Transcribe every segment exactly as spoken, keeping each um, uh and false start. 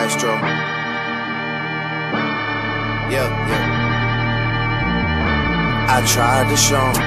Maestro. Yeah, yeah. I tried to show him.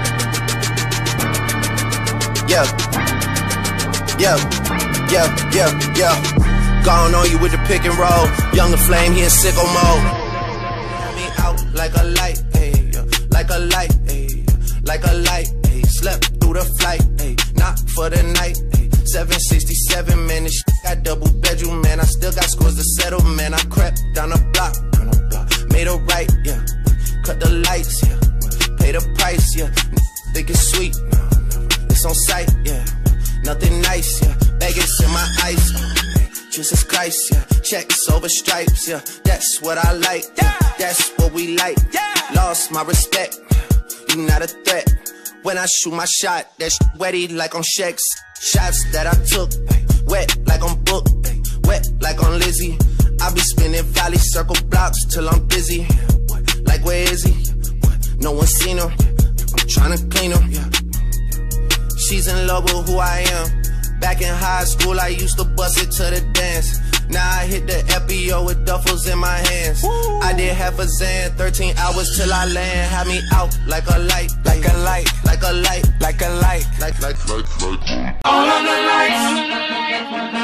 Yeah. Yeah, yeah, yeah, yeah. Gone on you with the pick and roll. Younger flame, he in sicko mode. Had me out like a light, ayy, yeah. Like a light, ayy, like a light, ayy. Slept through the flight, ayy. Not for the night, ayy. seven sixty-seven, man, this shit got double bedroom, man. I still got scores to settle, man. I crept down the block, down the block. Made a right, yeah. Cut the lights, yeah. Pay the price, yeah. Think it's sweet, no, no. It's on sight, yeah. Nothing nice, yeah. Vegas in my ice, oh, Jesus Christ, yeah. Checks over stripes, yeah. That's what I like, yeah. That's what we like, yeah. Lost my respect, you not a threat. When I shoot my shot, that shit wetty like on Shex. Shots that I took, wet like on Book, wet like on Lizzie. I be spinning valley circle blocks till I'm busy. Like where is he? No one seen him. I'm trying to clean him. She's in love with who I am. Back in high school, I used to bust it to the dance. Now I hit the F B O with duffels in my hands. Woo. I did half a Zan, thirteen hours till I land. Had me out like a light, like a light, like a light, like a light, like like like like. All of the lights.